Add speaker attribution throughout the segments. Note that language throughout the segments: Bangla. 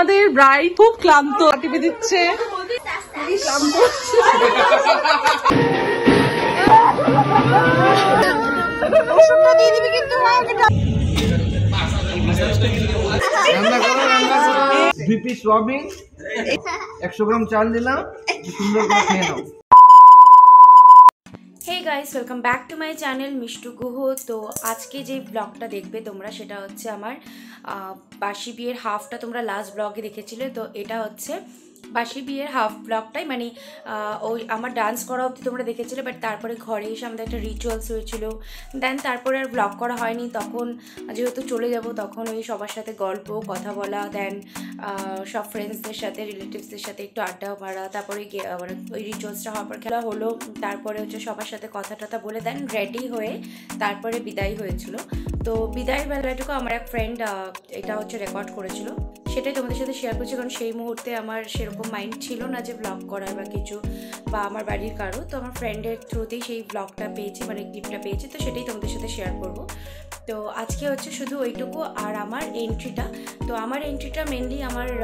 Speaker 1: আমাদের ব্রাইড খুব ক্লান্ত, টিপে দিচ্ছে, ক্লান্ত।
Speaker 2: পিস সয়াবিন 100 গ্রাম চাল দিলাম, সুন্দর করে খেয়ে নাও।
Speaker 3: Hey guys welcome back to my channel Mishtu Guha. तो आज के जो ब्लगटा देखबे तोमरा सेटा होच्छे आमार बासी बियेर हाफटा तोमरा लास्ट ब्लगे देखेछिले। तो एटा होच्छे बासी बियेर हाफ ब्लगटाई माने ओई आमार डांस करा अब्दि तोमरा देखेछिले, बाट तारपरे घरे एसे आमादेर एकटा रिचुअल्स हयेछिलो। देन तारपरे आर ब्लग करा हयनि, तखन जेहेतु चले जाबो तखन ओई सबार साथे गल्प कथा बला, देन सब फ्रेंड्सदेर साथे रिलेटिव्सदेर साथे एकटु आड्डा मारा, तारपरे ओई रिचुअल्सटा हওয়ার পর খেলা হলো, তারপরে হচ্ছে সবার সাথে কথা টথা বলে দেন রেডি হয়ে তারপরে বিদায় হয়েছিল। তো বিদায়ের বেলাটুকু আমার এক ফ্রেন্ড এটা হচ্ছে রেকর্ড করেছিল, সেটাই তোমাদের সাথে শেয়ার করছি, কারণ সেই মুহূর্তে আমার সেরকম মাইন্ড ছিল না যে ব্লগ করার বা কিছু বা আমার বাড়ির কারো। তো আমার ফ্রেন্ডের থ্রুতেই সেই ব্লগটা পেয়েছি, মানে ক্লিপটা পেয়েছি, তো সেটাই তোমাদের সাথে শেয়ার করব। তো আজকে হচ্ছে শুধু ওইটুকু আর আমার এন্ট্রিটা। তো আমার এন্ট্রিটা মেনলি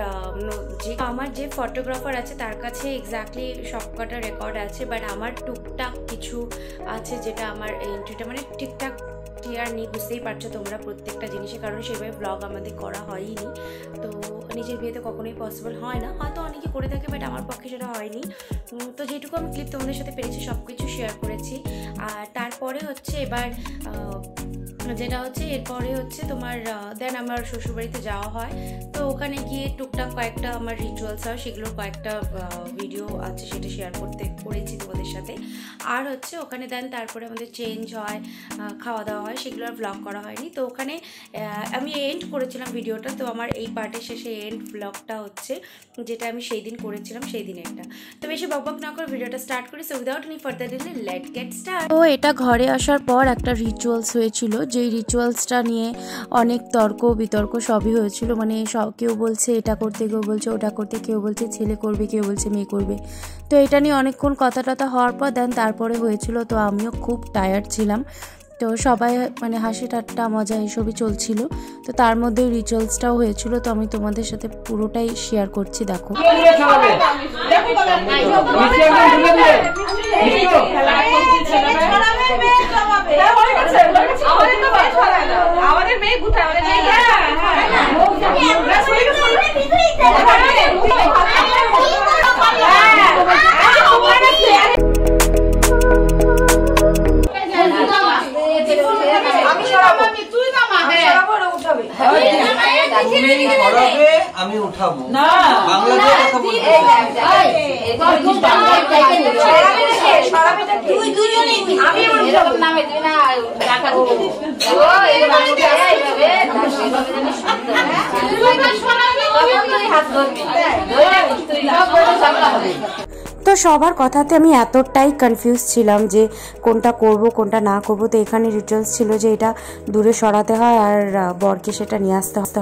Speaker 3: আমার যে ফটোগ্রাফার আছে তার কাছে এক্স্যাক্টলি সবকটা রেকর্ড আছে, বাট আমার টুকটাক কিছু আছে যেটা আমার এন্ট্রিটা মানে ঠিকঠাক ক্লিয়ার নেই, বুঝতেই পারছো তোমরা প্রত্যেকটা জিনিসে, কারণ সেভাবে ব্লগ আমাদের করা হয়নি। তো নিজের বিয়েতে কখনোই পসিবল হয় না, হয়তো অনেকে করে থাকে, বাট আমার পক্ষে সেটা হয়নি। তো যেটুকু আমি ক্লিপ তোমাদের সাথে পেরেছি সব কিছু শেয়ার করেছি। আর তারপরে হচ্ছে এবার যেটা হচ্ছে এরপরে হচ্ছে তোমার দেন আমার শ্বশুরবাড়িতে যাওয়া হয়। তো ওখানে গিয়ে টুকটাক কয়েকটা আমার রিচুয়ালস হয়, সেগুলোর কয়েকটা ভিডিও আছে, সেটা শেয়ার করেছি তোমাদের সাথে। আর হচ্ছে ওখানে দেন তারপরে আমাদের চেঞ্জ হয়, খাওয়া দাওয়া হয়, সেগুলো আর ব্লগ করা হয়নি। তো ওখানে আমি এন্ড করেছিলাম ভিডিওটা। তো আমার এই পার্টের শেষে এন্ড ব্লগটা হচ্ছে যেটা আমি সেই দিন করেছিলাম, সেই দিনে একটা। তো বেশি বকবক না করে ভিডিওটা স্টার্ট করি। So without any further delay let's get start. তো এটা ঘরে আসার পর একটা রিচুয়ালস হয়েছিল, যেই রিচুয়ালসটা নিয়ে অনেক তর্ক বিতর্ক সবই হয়েছিল। মানে কেউ বলছে এটা করতে, কেউ বলছে ওটা করতে, কেউ বলছে ছেলে করবে, কেউ বলছে মেয়ে করবে। তো এটা নিয়ে অনেকক্ষণ কথা টথা হওয়ার পর দেন তারপরে হয়েছিল। তো আমিও খুব টায়ার্ড ছিলাম, তো সবাই মানে হাসি ঠাট্টা মজা এসবই চলছিল। তো তার মধ্যে রিচুয়ালসটাও হয়েছিল, তো আমি তোমাদের সাথে পুরোটাই শেয়ার করছি, দেখো।
Speaker 2: আমি উঠাবো না, বাংলাতে কথা বলতে
Speaker 3: তো সবার কথাতে আমি এতটাই কনফিউজ ছিলাম যে কোনটা করব কোনটা না করব। তো এখানে রিচুয়ালস ছিল যে এটা দূরে সরাতে হয় আর বরকে সেটা নিয়ে আসতে হবে।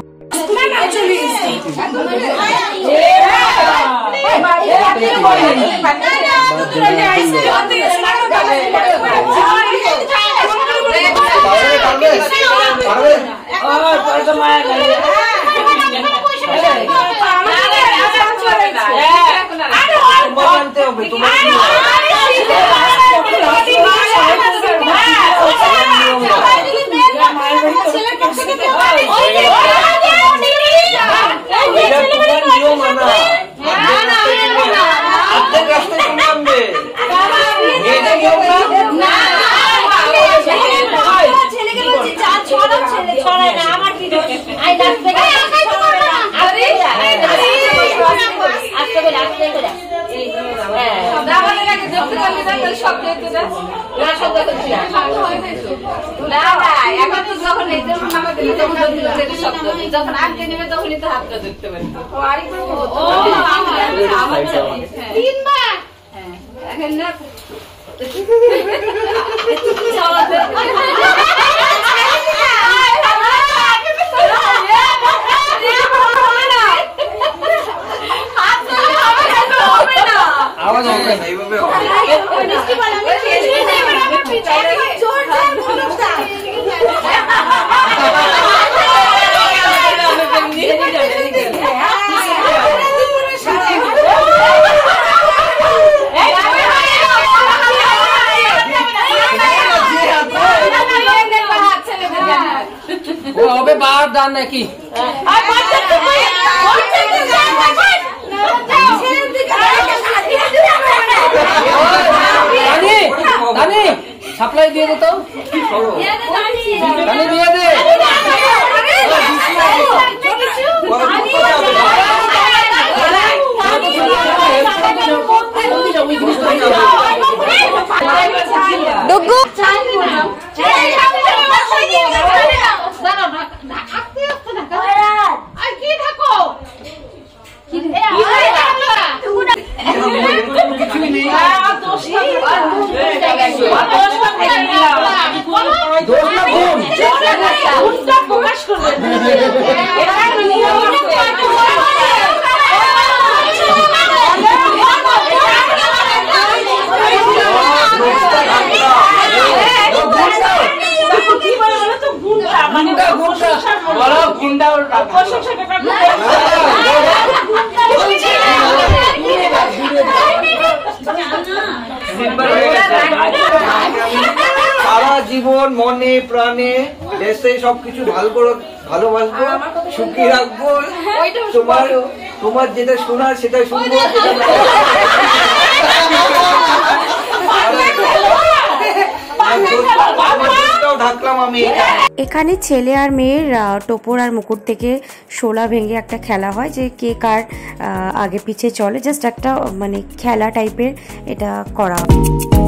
Speaker 4: बाहर जाने की नानी सप्लाई दिए तो नानी दिए दे
Speaker 1: डुगू
Speaker 2: সারা জীবন মনে প্রাণে দেশে সবকিছু ভালো করে ভালোবাসবো, সুখী রাখবো। তোমার যেটা শোনার সেটা শুনবো।
Speaker 3: এখানে ছেলে আর মেয়ের টোপর আর মুকুট থেকে শোলা ভেঙে একটা খেলা হয়, যে কে কার আগে পিছে চলে, জাস্ট একটা মানে খেলা টাইপের এটা করা হয়।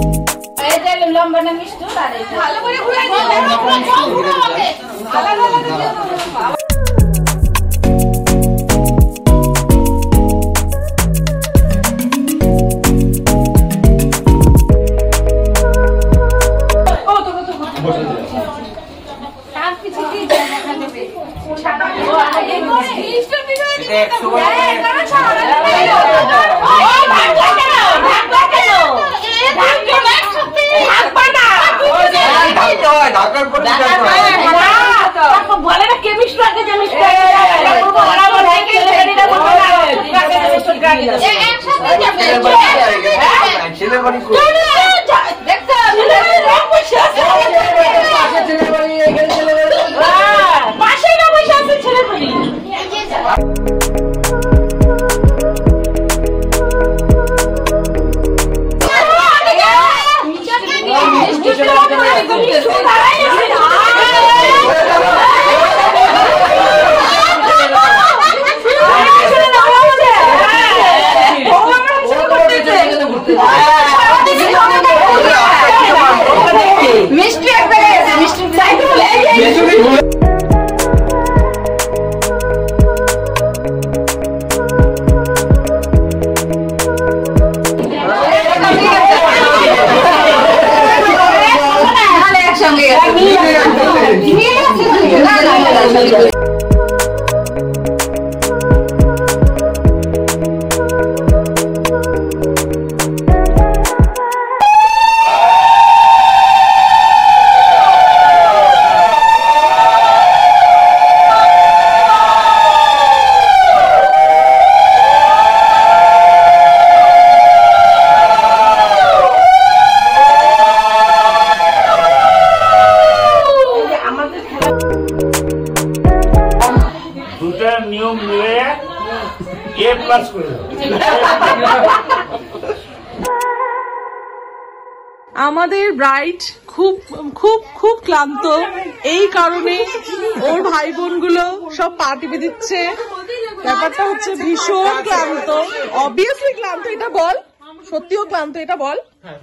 Speaker 1: আমাদের ব্রাইড খুব খুব খুব ক্লান্ত, এই কারণে ওর ভাই বোন গুলো সব পা টিপে দিচ্ছে। ব্যাপারটা হচ্ছে ভীষণ ক্লান্ত, অবভিয়াসলি ক্লান্ত, এটা বল, সত্যিও ক্লান্ত, এটা বল,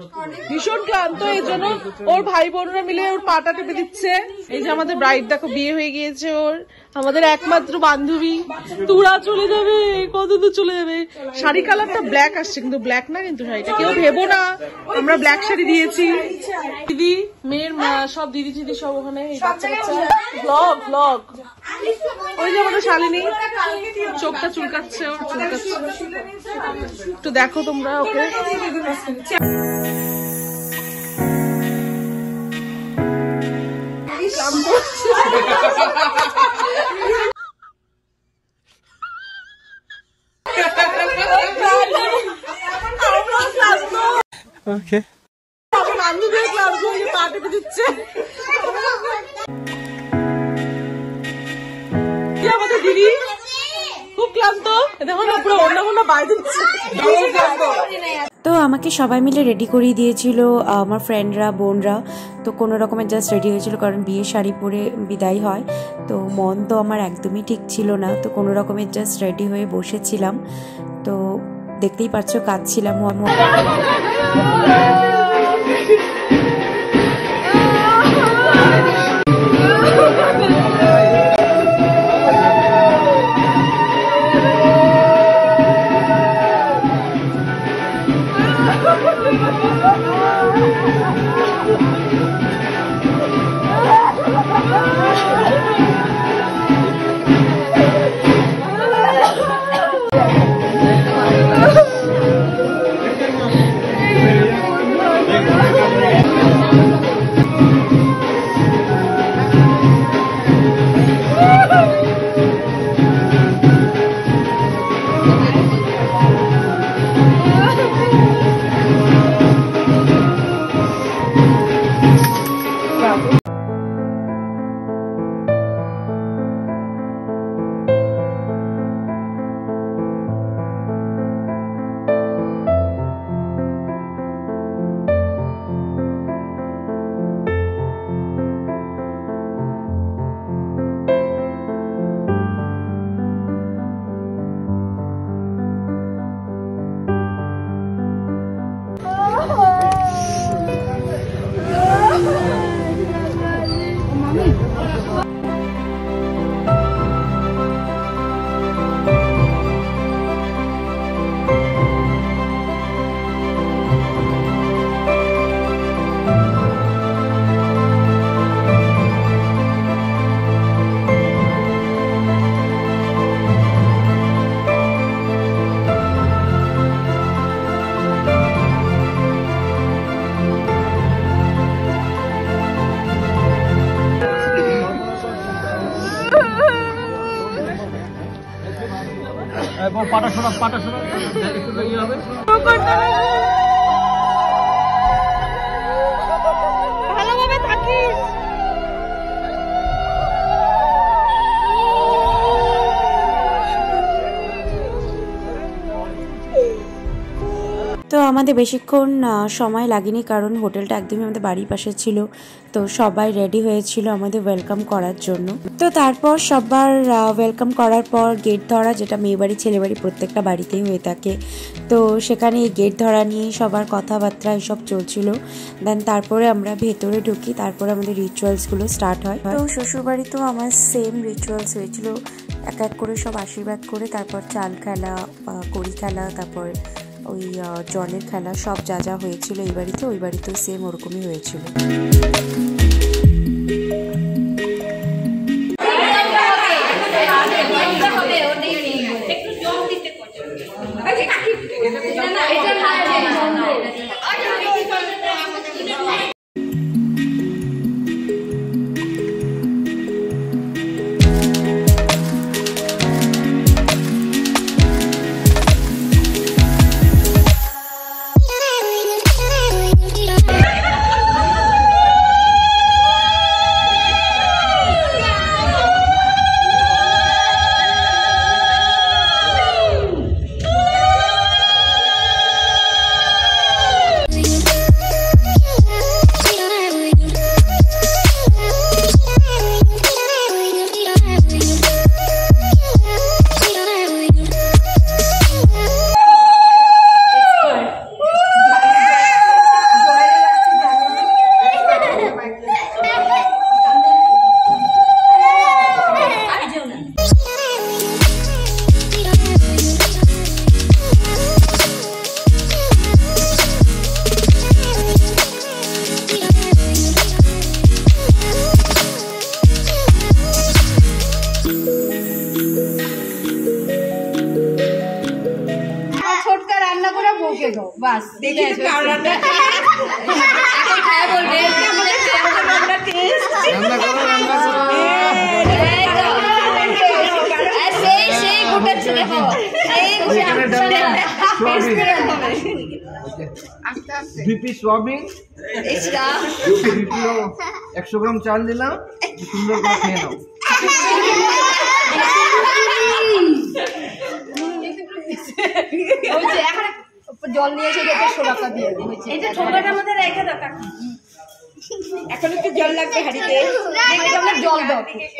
Speaker 1: ভীষণ ক্লান্ত। এই জন্য ওর ভাই বোনরা মিলে ওর পাটা টিপে দিচ্ছে। এই যে আমাদের ব্রাইড দেখো, বিয়ে হয়ে গিয়েছে ওর, আমাদের একমাত্র বান্ধবী। তোরা চলে যাবে, কত দূর চলে যাবে। শাড়ি কালারটা ব্ল্যাক আসছে, কিন্তু ব্ল্যাক না, কিন্তু শাড়িটা কেউ ভেবো না, আমরা ব্ল্যাক শাড়ি দিয়েছি। দিদি, মেয়ের সব দিদি দিদি সব ওখানে ব্লগ ব্লগ। ওই যে আমাদের শালিনী চোখটা চুলকাচ্ছে, ওর চুলকাচ্ছে, একটু দেখো তোমরা ওকে।
Speaker 2: Okay.
Speaker 1: খুব ক্লান্ত, দেখো না পুরো অন্য বাইরে দিচ্ছে।
Speaker 3: তো আমাকে সবাই মিলে রেডি করিয়ে দিয়েছিল আমার ফ্রেন্ডরা, বোনরা। তো কোনো রকমের জাস্ট রেডি হয়েছিল, কারণ বিয়ের শাড়ি পরে বিদায় হয়। তো মন তো আমার একদমই ঠিক ছিল না, তো কোনো রকমের জাস্ট রেডি হয়ে বসেছিলাম। তো দেখতেই পাচ্ছ কাঁদছিলাম।
Speaker 1: ভালোভাবে থাকিস।
Speaker 3: তো আমাদের বেশিক্ষণ সময় লাগেনি, কারণ হোটেলটা একদমই আমাদের বাড়ির পাশে ছিল। তো সবাই রেডি হয়েছিল আমাদের ওয়েলকাম করার জন্য। তো তারপর সবার ওয়েলকাম করার পর গেট ধরা, যেটা মেয়ে বাড়ি ছেলে বাড়ি প্রত্যেকটা বাড়িতেই হয়ে থাকে। তো সেখানে এই গেট ধরা নিয়ে সবার কথাবার্তা এসব চলছিল। দেন তারপরে আমরা ভেতরে ঢুকি, তারপরে আমাদের রিচুয়ালসগুলো স্টার্ট হয়। তো শ্বশুরবাড়িতেও আমার সেম রিচুয়ালস হয়েছিল, এক এক করে সব আশীর্বাদ করে, তারপর চাল খেলা, কড়ি খেলা, তারপর ওই জলের খেলা, সব যা যা হয়েছিল এই বাড়িতে, ওই বাড়িতেও সেম ওরকমই হয়েছিল।
Speaker 2: बीपी सोयाबीन 100 ग्राम चाल दिला सुंदर खेয়ে নাও
Speaker 5: জল নিয়ে এসে সোডাটা দিয়ে এই যে ঠোকাটার মধ্যে রেখে দাও কাকি। এখন একটু জল লাগবে হাড়িতে, জল দাও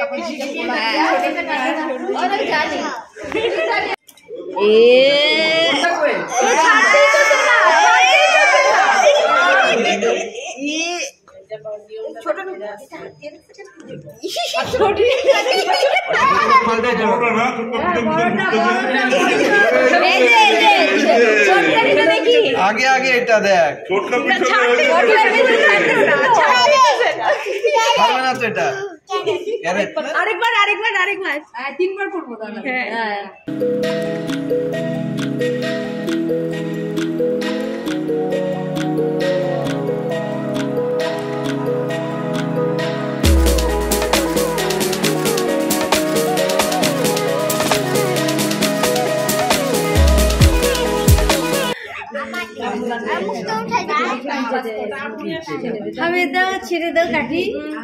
Speaker 2: আগে আগে এটা দেখ পারবে না তো এটা
Speaker 5: আরেকবার 3 বার করবো তাহলে। আমি দাও ছেড়ে দাও কাটি।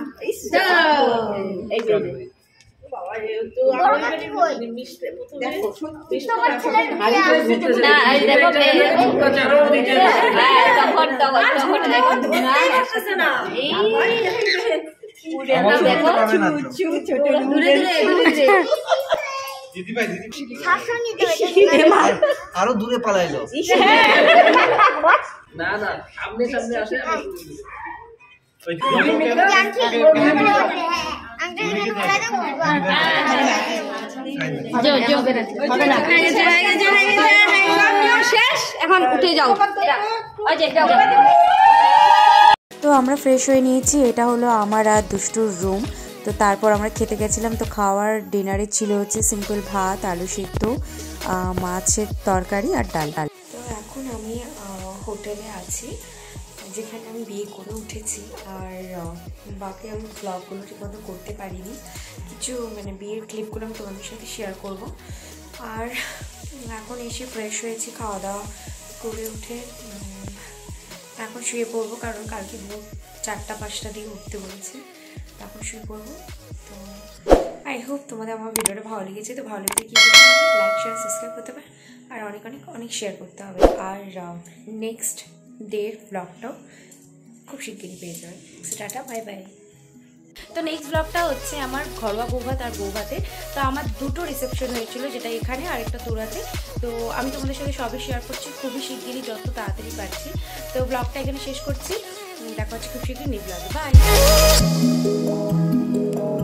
Speaker 2: আরো দূরে পালাইলো।
Speaker 4: না না সামনে সামনে আসে
Speaker 5: শেষ, এখন উঠে যাও।
Speaker 3: তো আমরা ফ্রেশ হয়ে নিয়েছি, এটা হলো আমার আর দুষ্টুর রুম। তো তারপর আমরা খেতে গেছিলাম। তো খাওয়ার ডিনারে ছিল হচ্ছে সিম্পল ভাত, আলু সিদ্ধ, মাছের তরকারি আর ডাল। তো এখন আমি হোটেলে আছি, যেখানে আমি বিয়ে করে উঠেছি। আর বাকি আমি ব্লগগুলো ঠিকমতো করতে পারিনি, কিছু মানে বিয়ের ক্লিপগুলো আমি তোমাদের সাথে শেয়ার করব। আর এখন এসে ফ্রেশ হয়েছি, খাওয়া দাওয়া করে উঠে এখন শুয়ে পড়বো, কারণ কালকে ভোর 4টা-5টা দিয়ে উঠতে বলেছে। এখন শুয়ে পড়বো। তো আই হোপ তোমাদের আমার ভিডিওটা ভালো লেগেছে। তো ভালো লেগে কী করতে হবে, লাইক শেয়ার সাবস্ক্রাইব করতে হবে, আর অনেক অনেক অনেক শেয়ার করতে হবে। আর নেক্সট ডের ব্লগটাও খুব শিগগিরই পেয়ে যাবে। Tata, bye bye. তো নেক্সট ব্লগটা হচ্ছে আমার ঘরোয়া বৌভাত আর বৌভাতে। তো আমার দুটো রিসেপশন হয়েছিল, যেটা এখানে আর একটা তোরাতে। তো আমি তোমাদের সাথে সবই শেয়ার করছি খুবই শিগগিরই, যত তাড়াতাড়ি পারছি। তো ব্লগটা এখানে শেষ করছি, দেখা হচ্ছে খুব শিগগিরই নিউ ব্লগে। বাই।